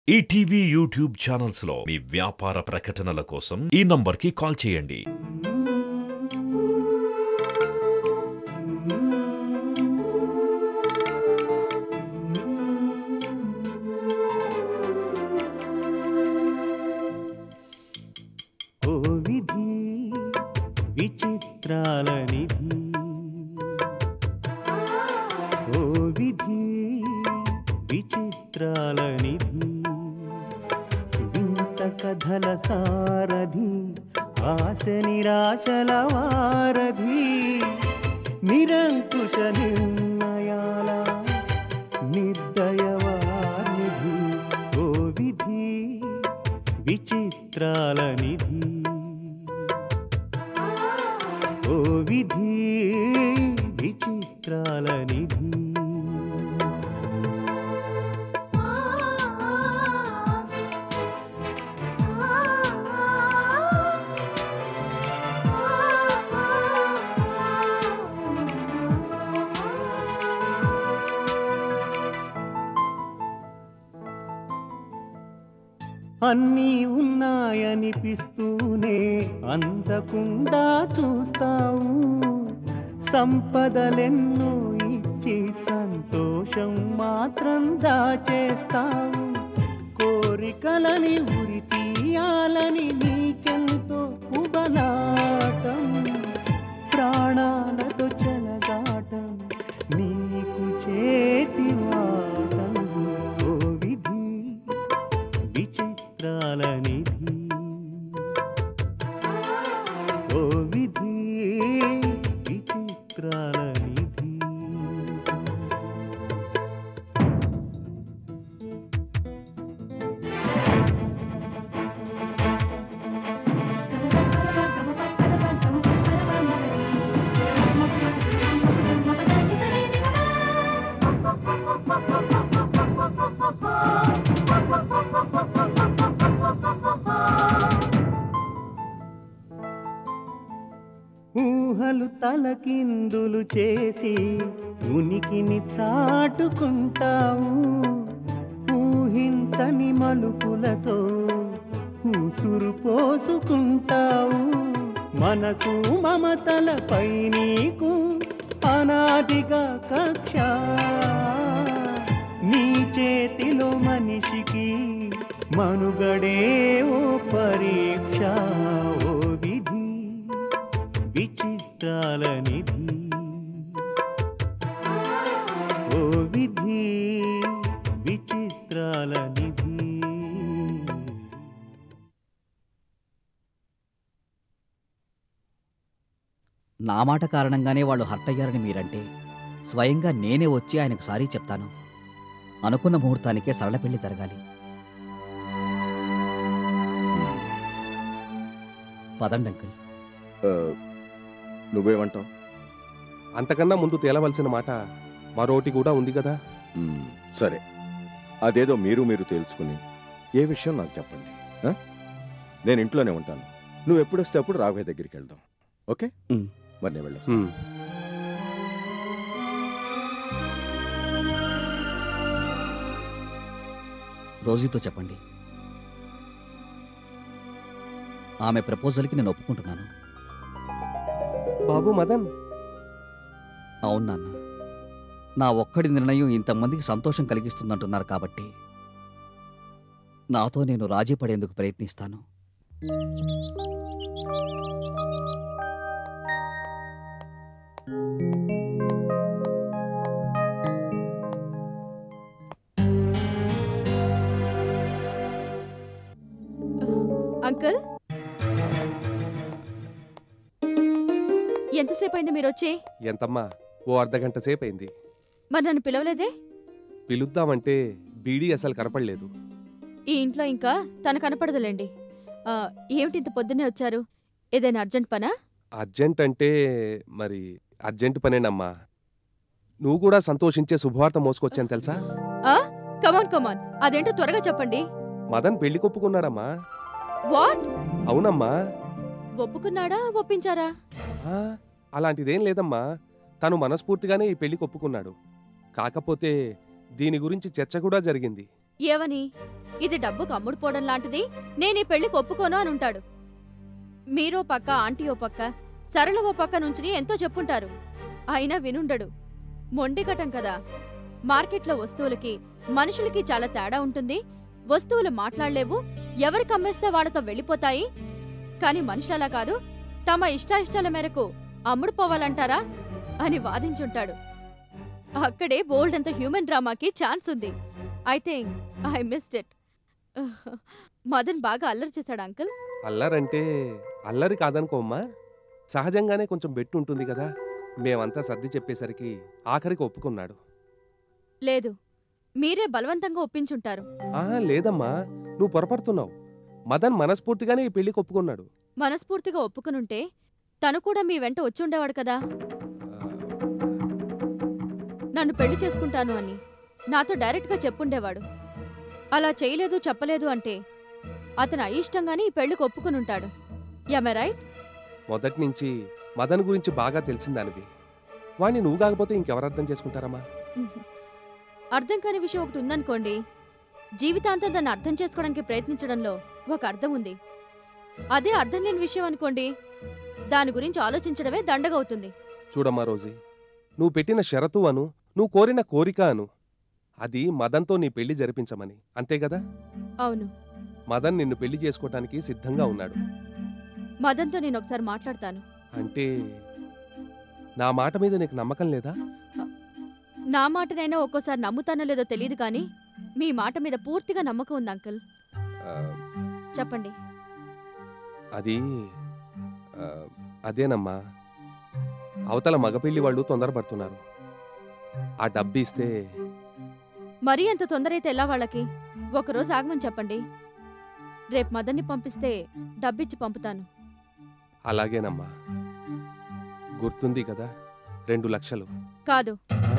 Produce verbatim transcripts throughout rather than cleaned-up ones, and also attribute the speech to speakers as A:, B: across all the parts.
A: ETV YouTube channels లో మీ వ్యాపార ప్రకటనల కోసం ఈ నంబర్కి కాల్ చేయండి.
B: ఓ విధి విచిత్రాల నిధి, ఓ విధి విచిత్రాల నిధి, వింత కథల సారథి, ఆశ నిరాశల వారధి, నిరంకుశ నిర్ణయాల నిర్దయవానిధి, ఓ విధి విచిత్రాల నిధి, ఓ విధి విచిత్రాల నిధి. అన్నీ ఉన్నాయనిపిస్తూనే అందకుండా చూస్తావు, సంపదలెన్నో ఇచ్చి సంతోషం మాత్రం దాచేస్తావు, కోరికలని ఉరి తీయాలని నీకెంతో ఉబలాటం, ప్రాణాలతో చెలగాటం నీకు చేతివాటం, ఓ విధి విచిత్రాల నిధి, ఓ విధి విచిత్రాల నిధి. ఊహలు తలకిందులు చేసి ఉనికిని చాటుకుంటావు, ఊహించని మలుపులతో ఉసురు పోసుకుంటావు, మనసు మమతలపై నీకు అనాదిగా కక్ష, నీ చేతిలో మనిషికి మనుగడే ఓ పరీక్ష, ఓ విధి విచిత్రాల నిధి, ఓ విధి విచిత్రాల నిధి.
C: నా మాట కారణంగానే వాళ్ళు హర్ట్ అయ్యారని మీరంటే స్వయంగా నేనే వచ్చి ఆయనకు సారీ చెప్తాను. అనుకున్న ముహూర్తానికే సరళ పెళ్లి జరగాలి. పదండి అంకుల్.
D: నువ్వేమంటావు?
E: అంతకన్నా ముందు తేలవలసిన మాట మరోటి కూడా ఉంది కదా.
D: సరే, అదేదో మీరు మీరు తేల్చుకుని ఏ విషయం నాకు చెప్పండి. నేను ఇంట్లోనే ఉంటాను, నువ్వు ఎప్పుడు వస్తే అప్పుడు రాఘవయ్య దగ్గరికి వెళ్దాం. ఓకే, మరి నేను వెళ్ళొస్తాను.
C: రోజీతో చెప్పండి, ఆమె ప్రపోజల్కి నేను ఒప్పుకుంటున్నాను.
E: బాబు మదన్.
C: అవును నాన్న, నా ఒక్కడి నిర్ణయం ఇంతమందికి సంతోషం కలిగిస్తుందంటున్నారు కాబట్టి నాతో నేను రాజీ పడేందుకు ప్రయత్నిస్తాను.
F: అంకుల్, ఎంతసేపు అయింది మీరు వచ్చి?
E: ఎంతమ్మా, ఓ అర్ధగంట సేపు అయింది.
F: మరి నన్ను పిలవలేదే?
E: పిలుద్దామంటే బీడీ అసలు కనపడలేదు.
F: ఈ ఇంట్లో ఇంకా తను కనపడదులేండి. ఏమిటి ఇంత పొద్దున్నే వచ్చారు? ఏదైనా అర్జెంట్ పనా?
E: అర్జెంట్ అంటే మరి అర్జెంట్ పనేనమ్మా. నువ్వు కూడా సంతోషించే శుభవార్త మోసుకొచ్చాను తెలుసా?
F: కమాన్ కమాన్, అదేంటో త్వరగా చెప్పండి.
E: మదన్ పెళ్లి కొప్పుకున్నాడమ్మా.
F: వాట్?
E: అవునమ్మా.
F: ఒప్పుకున్నాడా, ఒప్పించారా?
E: అలాంటిదేం లేదమ్మా, తను మనస్ఫూర్తిగానే ఈ పెళ్లి కొప్పుకున్నాడు. కాకపోతే దీని గురించి చర్చ కూడా జరిగింది.
F: ఏవని? ఇది డబ్బుకు అమ్ముడుపోవడం లాంటిది, నేనీ పెళ్లికి ఒప్పుకోను అని ఉంటాడు. మీరో పక్క, ఆంటీ ఓ పక్క, సరళ ఓ పక్క నుంచి ఎంతో చెప్పుంటారు. అయినా వినుండడు. మొండికటం కదా. మార్కెట్లో వస్తువులకి మనుషులకి చాలా తేడా ఉంటుంది. వస్తువులు మాట్లాడలేవు, ఎవరికి అమ్మేస్తే వాడితో వెళ్ళిపోతాయి. కాని మనిషి అలా కాదు, తమ ఇష్టాయిష్టాల మేరకు అమ్ముడుపోవాలంటారా అని వాదించుంటాడు. అక్కడే బోల్డ్ అంత హ్యూమన్ డ్రామాకి ఛాన్స్ ఉంది. I think I missed it. Madan బాగా అల్లరి చేశాడు అంకుల్.
E: అల్లరంటే అల్లరి కాదనుకోమ్మా, సహజంగానే కొంచెం బెట్టు ఉంటుంది కదా. మేమంతా సర్ది చెప్పేసరికి ఆఖరికి ఒప్పుకున్నాడు.
F: లేదు, మీరే బలవంతంగా ఒప్పించుంటారు.
E: ఆహా లేదమ్మా, నువ్వు పొరపడుతున్నావు. మదన్ మనస్ఫూర్తిగానే ఈ పెళ్లికి ఒప్పుకున్నాడు.
F: మనస్ఫూర్తిగా ఒప్పుకునుంటే తను కూడా మీ వెంట వచ్చి ఉండేవాడు కదా. నన్ను పెళ్లి చేసుకుంటాను అని నాతో డైరెక్ట్గా చెప్పుండేవాడు. అలా చేయలేదు, చెప్పలేదు అంటే అతను అయిష్టంగానే ఈ పెళ్లికి ఒప్పుకునుంటాడు. యమ రైట్?
E: మొదటి నుంచి మదన్ గురించి బాగా తెలిసిందానివి. వాణ్ణి నువ్వు కాకపోతే ఇంకెవరు అర్థం చేసుకుంటారమ్మా?
F: అర్థం కాని విషయం ఒకటి ఉందనుకోండి, జీవితాంతం దాన్ని అర్థం చేసుకోవడానికి ప్రయత్నించడంలో ఒక అర్థం ఉంది. అదే అర్థం లేని విషయం అనుకోండి, దాని గురించి ఆలోచించడమే దండగవుతుంది.
E: చూడమ్మా రోజీ, నువ్వు పెట్టిన షరతు అను, నువ్వు కోరిన కోరిక అను, అది మదన్తో నీ పెళ్లి జరిపించమని, అంతే కదా?
F: అవును.
E: మదన్ నిన్ను పెళ్లి చేసుకోవటానికి సిద్ధంగా ఉన్నాడు.
F: మదన్తో నేను ఒకసారి మాట్లాడతాను.
E: అంటే నా మాట మీద నీకు నమ్మకం లేదా?
F: నా మాటనైనా ఒక్కోసారి నమ్ముతానో లేదో తెలియదు కానీ మీ మాట మీద పూర్తిగా నమ్మకం ఉంది అంకుల్.
E: ఆ,
F: చెప్పండి.
E: అది ఆ, అదేనమ్మా, అవతల మగపిల్లి వాళ్ళు తొందరపడుతున్నారు. ఆ డబ్బు ఇస్తే.
F: మరీ అంత తొందర అయితే ఎలా వాళ్ళకి? ఒకరోజు ఆగమని చెప్పండి. రేపు మదన్ని పంపిస్తే డబ్బిచ్చి పంపుతాను.
E: అలాగేనమ్మా, గుర్తుంది కదా, రెండు లక్షలు
F: కాదు,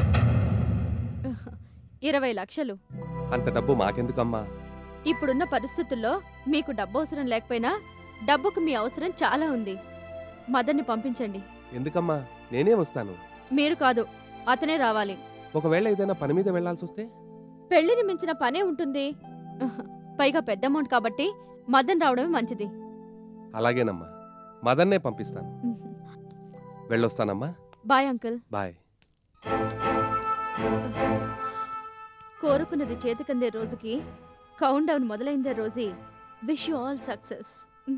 F: ఇరవై లక్షలు.
E: అంత డబ్బు మాకెందుకమ్మా?
F: ఇప్పుడున్న పరిస్థితుల్లో మీకు డబ్బు అవసరం లేకపోయినా డబ్బుకు మీ అవసరం చాలా ఉంది. మదన్ని పంపించండి.
E: ఎందుకమ్మా, నేనే వస్తాను.
F: మీరు కాదు, అతనే రావాలి.
E: ఒకవేళ ఏదైనా పని మీద వెళ్లాల్సి వస్తే?
F: పెళ్లిని మించిన పనే ఉంటుంది. పైగా పెద్ద అమౌంట్ కాబట్టి మదన్ రావడమే మంచిది.
E: అలాగేనమ్మా, మదన్నే పంపిస్తాను. వెళ్ళొస్తానమ్మా.
F: Bye uncle.
E: బాయ్.
F: కోరుకున్నది చేతికందే రోజుకి కౌంట్ డౌన్ మొదలైందే Rosy. Wish you all success.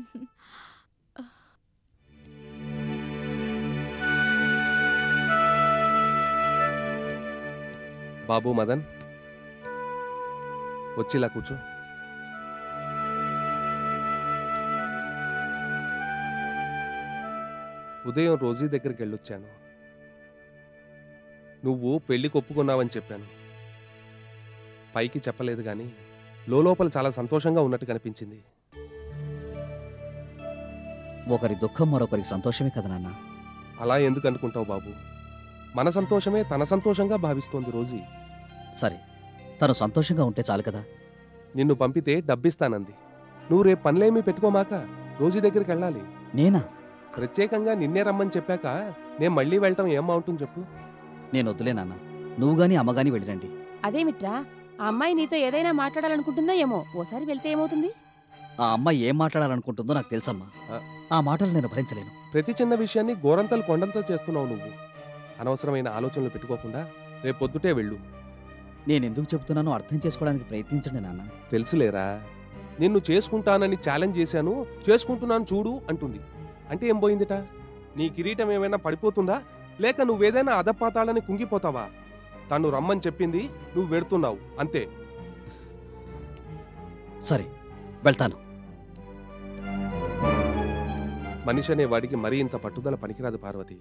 E: బాబు మదన్, వచ్చిలా కూర్చో. ఉదయం రోజీ దగ్గరికి వెళ్ళొచ్చాను. నువ్వు పెళ్లికి ఒప్పుకున్నావని చెప్పాను. పైకి చెప్పలేదు గాని లోపల చాలా సంతోషంగా ఉన్నట్టు కనిపించింది.
C: ఒకరి దుఃఖం మరొకరికి సంతోషమే కదా నాన్న.
E: అలా ఎందుకు అనుకుంటావు బాబు? మన సంతోషమే తన సంతోషంగా భావిస్తోంది రోజీ.
C: సరే, తను సంతోషంగా ఉంటే చాలు కదా.
E: నిన్ను పంపితే డబ్బిస్తానంది. నువ్వు రేపు పనులేమీ పెట్టుకోమాక రోజీ దగ్గరికి వెళ్ళాలి.
C: నేనా?
E: ప్రత్యేకంగా నిన్నే రమ్మని చెప్పాక నేను మళ్ళీ వెళ్ళటం ఏం బాగుంటుంది చెప్పు?
C: నేను వద్దులే నాన్న, నువ్వు గాని అమ్మగాని వెళ్ళిరండి.
G: అదేమిట్రా, ఆ అమ్మాయి నీతో ఏదైనా మాట్లాడాలనుకుంటుందో ఏమో. ఓసారి వెళ్తే ఏమవుతుంది?
C: ఆ అమ్మాయి ఏం మాట్లాడాలనుకుంటుందో నాకు తెలుసమ్మా. ఆ మాటలు నేను భరించలేను.
E: ప్రతి చిన్న విషయాన్ని గోరంతలు కొండంతో చేస్తున్నావు నువ్వు. అనవసరమైన ఆలోచనలు పెట్టుకోకుండా రేపు పొద్దుటే వెళ్ళు.
C: నేనెందుకు చెబుతున్నానో అర్థం చేసుకోవడానికి ప్రయత్నించండి నాన్న.
E: తెలుసులేరా, నిన్ను చేసుకుంటానని ఛాలెంజ్ చేశాను, చేసుకుంటున్నాను చూడు అంటుంది. అంటే ఏం పోయిందిట? నీ కిరీటం ఏమైనా పడిపోతుందా, లేక నువ్వేదైనా అధపాతాలని కుంగిపోతావా? తను రమ్మని చెప్పింది, నువ్వు వెడుతున్నావు అంతే.
C: సరే, వెళ్తాను.
E: మనిషి అనే వాడికి మరీ ఇంత పట్టుదల పనికిరాదు పార్వతి.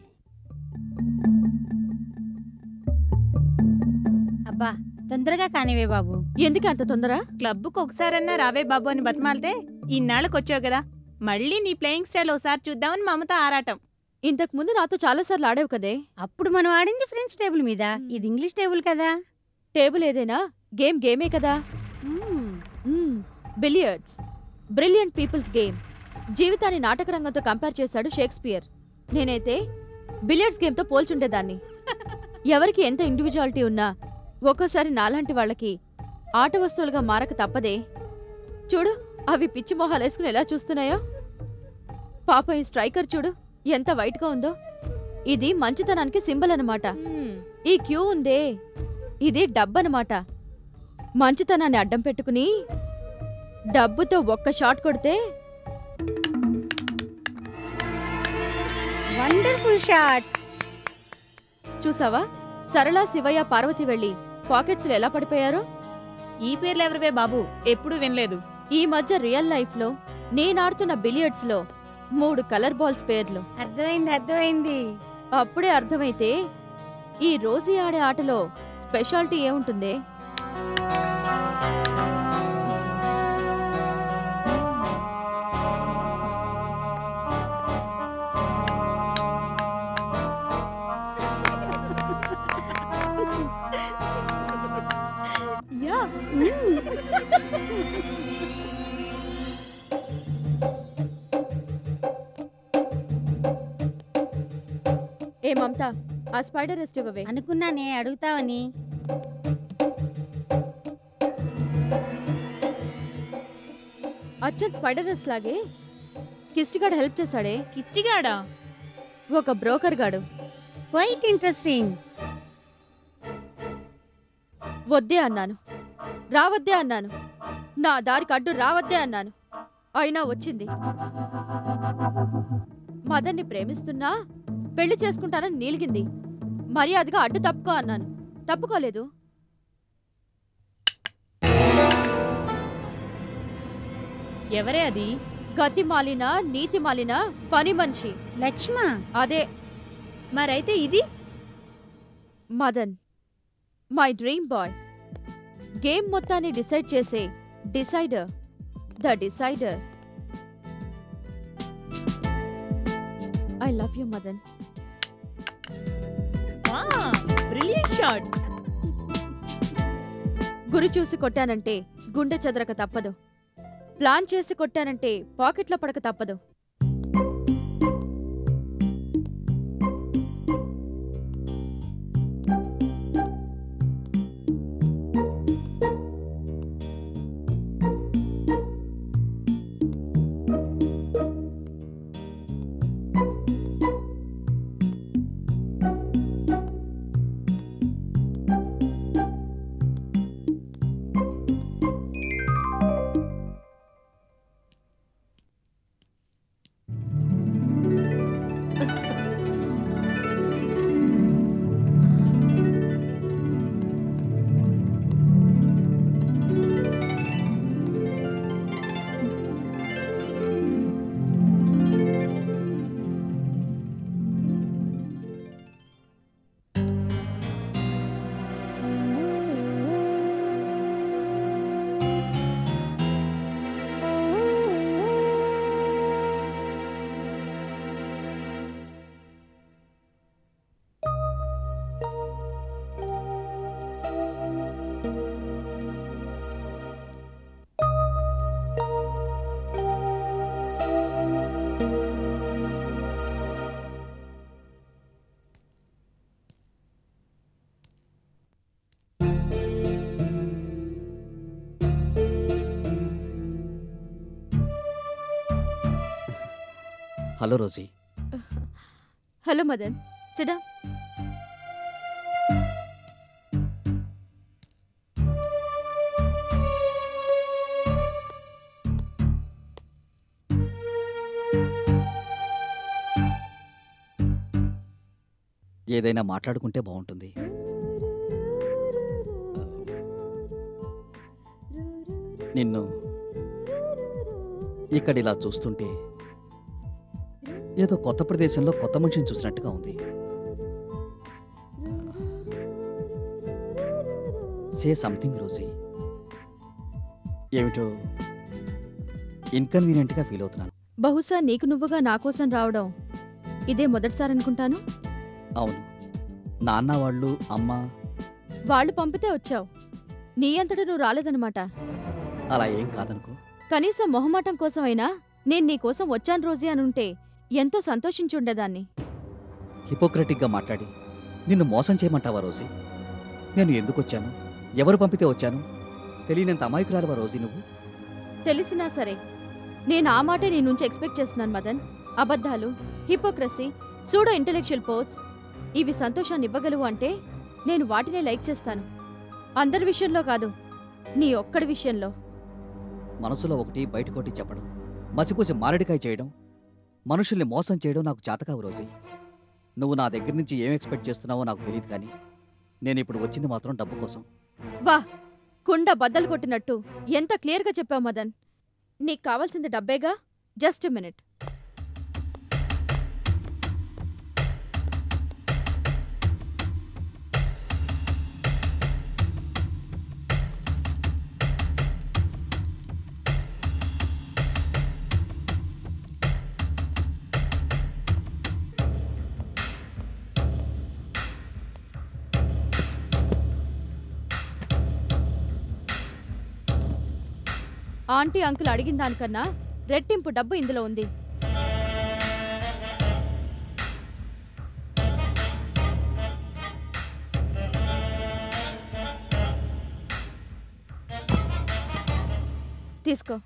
H: అబ్బా, తొందరగా కానివే బాబు.
F: ఎందుకు అంత తొందర?
H: క్లబ్కు ఒకసారన్నా రావే బాబు అని బతిమాలితే ఇన్నాళ్ళకి వచ్చావు కదా, మళ్ళీ నీ ప్లేయింగ్ స్టైల్ ఒకసారి చూద్దామని మమత ఆరాటం.
F: ఇంతకు ముందు నాతో చాలాసార్లు ఆడావు కదే.
I: అప్పుడు మనం ఆడింది ఫ్రెండ్స్ టేబుల్ మీద, ఇది ఇంగ్లీష్ టేబుల్ కదా.
F: టేబుల్ ఏదైనా గేమ్ గేమే కదా. Billiards, brilliant peoples game. జీవితాన్ని నాటక రంగంతో కంపేర్ చేశాడు షేక్స్పియర్. నేనైతే బిలియర్డ్స్ గేమ్తో పోల్చుండేదాన్ని. ఎవరికి ఎంత ఇండివిజువాలిటీ ఉన్నా ఒక్కోసారి నాలాంటి వాళ్ళకి ఆట వస్తువులుగా మారక తప్పదే. చూడు, అవి పిచ్చి మొహాలేసుకుని ఎలా చూస్తున్నాయో. పాప ఈ స్ట్రైకర్ చూడు ఎంత వైట్గా ఉందో. ఇది మంచితనానికి సింబల్ అన్నమాట. ఈ క్యూ ఉందే, ఇది డబ్బన్నమాట. మంచితనాన్ని అడ్డం పెట్టుకుని డబ్బుతో ఒక్క షాట్ కొడితే
I: వండర్ఫుల్ షాట్.
F: చూసావా, సరళ, శివయ్య, పార్వతి వెళ్ళి పాకెట్స్ ఎలా పడిపోయారో.
H: ఈ పేర్లు ఎవరివే బాబు, ఎప్పుడు వినలేదు.
F: ఈ మధ్య రియల్ లైఫ్ లో నేనాడుతున్న బిలియర్డ్స్ లో మూడు కలర్ బాల్స్ పేర్లు.
I: అర్థమైంది అర్థమైంది.
F: అప్పుడే అర్థమైతే ఈ రోజీ ఆడే ఆటలో స్పెషాలిటీ ఏముంటుందే?
H: యా
F: ఏ మమతా, ఆ స్పైడర్ రెస్ట్ ఇవ్వవే.
I: అనుకున్నానే అడుగుతావని.
F: అచ్చన్ స్పైడర్ రెస్ట్ లాగే కిస్టిగాడు హెల్ప్ చేశాడే.
H: కిస్టిగాడా?
F: ఒక బ్రోకర్ గాడు.
I: Quite interesting.
F: వద్దే అన్నాను, రావద్దే అన్నాను, నా దారికి అడ్డు రావద్దే అన్నాను, అయినా వచ్చింది. మదన్ని ప్రేమిస్తున్నా పెళ్లి చేసుకుంటానని నీలిగింది. మర్యాదగా అడ్డు తప్పుకో అన్నాను, తప్పుకోలేదు.
H: ఎవరే అది?
F: గతి మాలిన, నీతి మాలిన పని మనిషి
I: లక్ష్మ.
F: అదే.
H: మరైతే ఇది
F: Madan, my dream boy. Game మొత్తాన్ని డిసైడ్ చేసే decider, the decider. I love you Madan.
H: Brilliant shot.
F: గురి చూసి కొట్టానంటే గుండె చెదరక తప్పదు. ప్లాన్ చేసి కొట్టానంటే పాకెట్లో పడక తప్పదు.
C: Hello Rosy.
F: హలో మదన్, సిడా.
C: ఏదైనా మాట్లాడుకుంటే బాగుంటుంది. నిన్ను ఇక్కడిలా చూస్తుంటే ఏదో కొత్త ప్రదేశంలో కొత్త మనిషిని చూసినట్టుగా ఉంది. Say something Rosy. ఏమిటో ఇన్కన్వీనియంట్గా ఫీల్ అవుతున్నాను.
F: బహుశా నీకు నువ్వుగా నా కోసం రావడం ఇదే మొదటిసారి అనుకుంటాను.
C: అవును, నాన్న వాళ్ళు, అమ్మ
F: వాళ్ళు పంపితే వచ్చావు, నీ అంతటా నువ్వు రాలేదన్నమాట.
C: అలా ఏం కాదనుకో.
F: కనీసం మొహమాటం కోసమైనా నేను నీ కోసం వచ్చాను రోజీ అనుంటే ఎంతో సంతోషించుండేదాన్ని.
C: హిపోక్రటిక్గా మాట్లాడి నిన్ను మోసం చేయమంటావా రోజీ? నేను ఎందుకు వచ్చాను, ఎవరు పంపితే వచ్చాను, తెలియనంత అమాయకురాలువా రోజీ నువ్వు?
F: తెలిసినా సరే నేను ఆ మాటే నీ నుంచి ఎక్స్పెక్ట్ చేస్తున్నాను మదన్. అబద్ధాలు, హిపోక్రసీ, సూడో ఇంటెలెక్చువల్ పోస్ ఇవి సంతోషాన్ని ఇవ్వగలవు అంటే నేను వాటినే లైక్ చేస్తాను. అందరి విషయంలో కాదు, నీ ఒక్కడి విషయంలో.
C: మనసులో ఒకటి బయటకొట్టి చెప్పడం, మసిపూసి మారడికాయ చేయడం, మనుషుల్ని మోసం చేయడం నాకు చేతకావు రోజీ. నువ్వు నా దగ్గర నుంచి ఏం ఎక్స్పెక్ట్ చేస్తున్నావో నాకు తెలియదు, కానీ నేను ఇప్పుడు వచ్చింది మాత్రం డబ్బు కోసం.
F: వా, కుండ బద్దలు కొట్టినట్టు ఎంత క్లియర్గా చెప్పావు మదన్. నీకు కావాల్సింది డబ్బేగా? Just minute. ఆంటీ అంకుల్ అడిగిన దానికన్నా రెట్టింపు డబ్బు ఇందులో ఉంది. తీసుకో.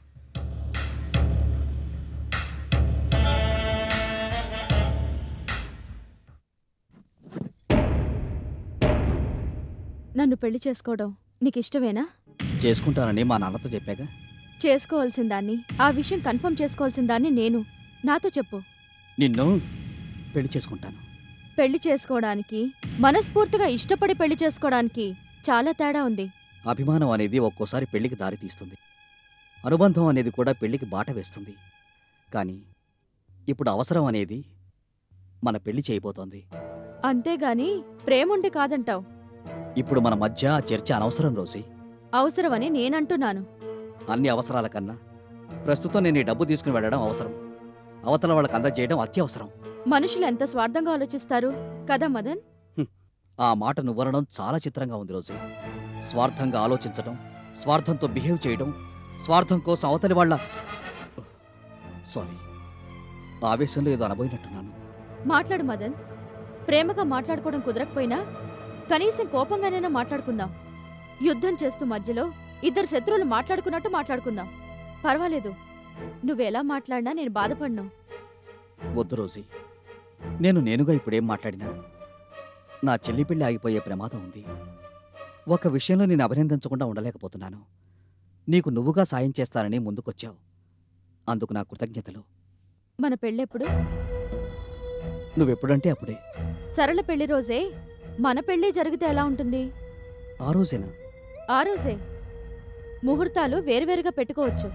F: నన్ను పెళ్లి చేసుకోవడం నీకు ఇష్టమేనా?
C: చేసుకుంటానని మా నాన్నతో చెప్పాగా.
F: చేసుకోవాల్సిన దాన్ని, ఆ విషయం కన్ఫర్మ్ చేసుకోవాల్సిన దాన్ని నేను. నాతో చెప్పు.
C: నిన్ను పెళ్లి చేసుకుంటాను.
F: పెళ్లి చేసుకోవడానికి, మనస్ఫూర్తిగా ఇష్టపడి పెళ్లి చేసుకోవడానికి చాలా తేడా ఉంది.
C: అభిమానం అనేది ఒక్కోసారి పెళ్లికి దారి తీస్తుంది, అనుబంధం అనేది కూడా పెళ్లికి బాట వేస్తుంది. కానీ ఇప్పుడు అవసరం అనేది మన పెళ్లి చేయబోతోంది.
F: అంతేగాని ప్రేముండి కాదంటావు.
C: ఇప్పుడు మన మధ్య ఆ చర్చ అనవసరం రోజీ.
F: అవసరమని నేనంటున్నాను.
C: అన్ని అవసరాల కన్నా ప్రస్తుతం నేను ఈ డబ్బు తీసుకుని వెళ్ళడం అవసరం, అవతల వాళ్ళకి అందజేయడం అత్యవసరం.
F: మనుషులు ఎంత స్వార్థంగా ఆలోచిస్తారు కదా మదన్?
C: ఆ మాట నువ్వనడం చాలా చిత్రంగా ఉంది రోజీ. స్వార్థంగా ఆలోచించడం, స్వార్థంతో బిహేవ్ చేయడం, స్వార్థం కోసం అవతలి వాళ్ళ సారీ ఆవేశంలో ఏదో అనబోయినట్టున్నాను.
F: మాట్లాడు మదన్. ప్రేమగా మాట్లాడుకోవడం కుదరకపోయినా కనీసం కోపంగానైనా మాట్లాడుకుందాం. యుద్ధం చేస్తూ మధ్యలో ఇద్దరు శత్రువులు మాట్లాడుకున్నట్టు మాట్లాడుకుందాం. పర్వాలేదు, నువ్వెలా మాట్లాడినా నేను బాధపడ్ను.
C: వద్దు రోజీ, నేను నేనుగా ఇప్పుడేం మాట్లాడినా నా చెల్లి పెళ్లి ఆగిపోయే ప్రమాదం ఉంది. ఒక విషయంలో నేను అభినందించకుండా ఉండలేకపోతున్నాను. నీకు నువ్వుగా సాయం చేస్తానని ముందుకొచ్చావు, అందుకు నా కృతజ్ఞతలు.
F: మన పెళ్ళెప్పుడు?
C: నువ్వెప్పుడంటే అప్పుడే.
F: సరళ పెళ్లి రోజే మన పెళ్లి జరిగితే ఎలా ఉంటుంది?
C: ఆ రోజేనా?
F: ఆ రోజే. ముహూర్తాలు వేరువేరుగా పెట్టుకోవచ్చు.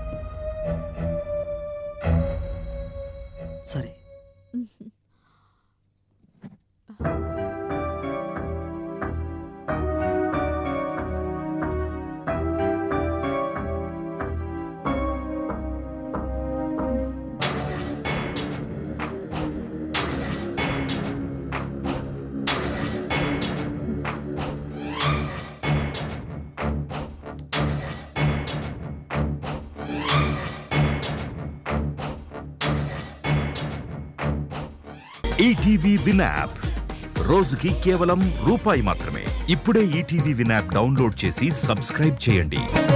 C: సరే.
J: ఈటీవీ విన్ యాప్ రోజుకి కేవలం రూపాయి మాత్రమే. ఇప్పుడే ఈటీవీ విన్ యాప్ డౌన్లోడ్ చేసి సబ్స్క్రైబ్ చేయండి.